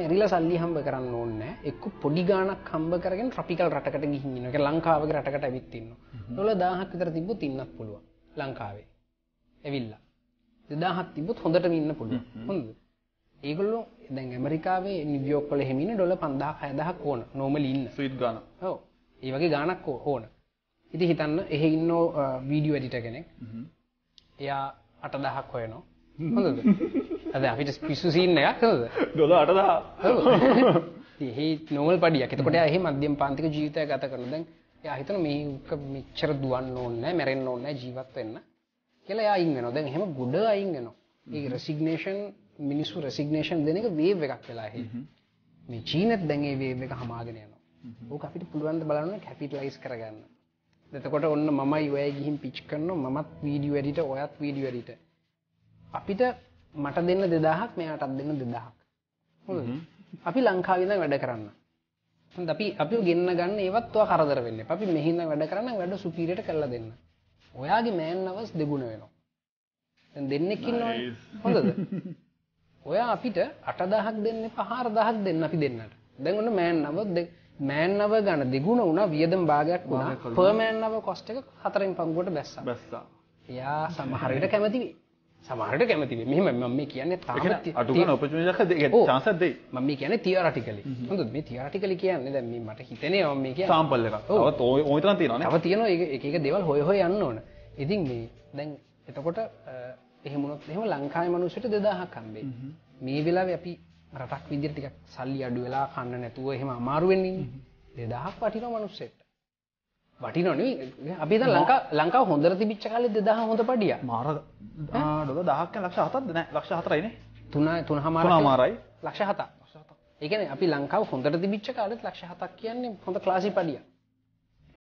මැරිලා සල්ලි හම්බ කරන්න ඕනේ නැහැ. එක්ක පොඩි ගාණක් හම්බ කරගෙන ට්‍රොපිකල් රටකට ගිහින් ඉන්නවා. ඒක ලංකාවගේ රටකට ඇවිත් ඉන්නවා. ඒගොල්ලෝ 1000ක් විතර තිබ්බොත් ඉන්නත් පුළුවන් ලංකාවේ. ඇවිල්ලා 2000ක් තිබ්බොත් හොඳටම ඉන්න පුළුවන්. හොඳද? ඒගොල්ලෝ දැන් ඇමරිකාවේ නිව්යෝක් වල එහෙම ඉන්න ඩොලර් 5000ක් 6000ක් ඕන නෝමලි ඉන්න. ස්වීට් ගාන. ඔව්. ඒ වගේ ගාණක් ඕන. ඉතින් හිතන්න එහෙ ඉන්න වීඩියෝ එඩිටර් කෙනෙක්. එයා 8000ක් හොයනවා. හොඳද? අද අපිට පිස්සු සීන් එකක් හොඳද? ඩොලර් 8000. ඔව්. ඉතින් එහෙ නෝමල් පඩියක්. එතකොට එයා එහෙ මධ්‍යම පාන්තික ජීවිතයක් ගත කරනවා. දැන් එයා හිතන මේක මෙච්චර දුවන්න ඕනේ නැහැ, මැරෙන්න ඕනේ නැහැ, ජීවත් වෙන්න කියලා එයා අයින් වෙනවා. දැන් එහෙම ගොඩ අයින් වෙනවා. ඒ රෙසිග්නේෂන් මිනිස්සු රෙසිග්නේෂන් දෙන එක වේව් එකක් වෙලා එහෙ. මේ චීනෙත් දැන් ඒ වේව් එක හමාගෙන යනවා. ඕක අපිට පුළුවන් ද බලන්න කැපිටලයිස් කරගන්න. එතකොට ඔන්න මමයි ඔයයි ගිහින් පිච් කරනවා මමත් වීඩියෝ එඩිටර් ඔයත් වීඩියෝ එඩිටර්. අපිට මට දෙන්න 2000ක් මෙයාටත් දෙන්න 2000ක්. හොඳද? අපි ලංකාවේ ඉඳන් වැඩ කරන්න. හොඳ අපි ගෙන්න ගන්න ඒවත් ඔයා කරදර වෙන්න එපා. අපි මෙහි ඉඳන් වැඩ කරන්න වැඩ සුපීරියර්ට කරලා දෙන්න. ඔයාගේ මෑන් අවර්ස් දෙගුණ වෙනවා. දැන් දෙන්නෙක් ඉන්නවනේ. හොඳද? ඔයා අපිට 8000ක් දෙන්න එපා 4000ක් දෙන්න අපි දෙන්නට. දැන් ඔන්න මෑන් අවර් ගන්න දෙගුණ වුණා වියදම් භාගයක් වුණා. පර් මෑන් අවර් කොස්ට් එක 4න් පංගුවට බැස්සා. එයා සමහර විට කැමති වෙයි. සමහරට කැමති වෙයි. මෙහෙම මම මේ කියන්නේ තාම අඩු ගන්න ඔපචුනිටි එකක් දෙයි. chance එකක් දෙයි. මම මේ කියන්නේ තියරිටිකලි. හොඳද? මේ තියරිටිකලි කියන්නේ දැන් මේ මට හිතෙනේ මම මේ කියන්නේ සාම්පල් එකක්. තවත් ওই තරම් තියෙනවානේ. තව තියෙනවා එක එක දේවල් හොය යන්න ඕන. ඉතින් මේ දැන් එතකොට එහෙම වුණොත් එහෙම ලංකාවේ මිනිස්සුන්ට 2000ක් හම්බෙයි. මේ වෙලාවේ අපි රටක් විදියට ටිකක් සල්ලි අඩු වෙලා කන්න නැතුව එහෙම අමාරු වෙන්නේ ඉන්නේ. 2000ක් වටිනවා මිනිස්සෙට. වටිනව නෙවෙයි. අපි දැන් ලංකාව හොඳට තිබිච්ච කාලේ 2000 හොඳ පඩියක්. මාර ඩොලර් 1000ක් ලක්ෂ 7ක්ද නෑ ලක්ෂ 4යි නේ. 3.5යි ලක්ෂ 7ක්. ඒ කියන්නේ අපි ලංකාව හොඳට තිබිච්ච කාලෙත් ලක්ෂ 7ක් කියන්නේ හොඳ ක්ලාසි පඩියක්.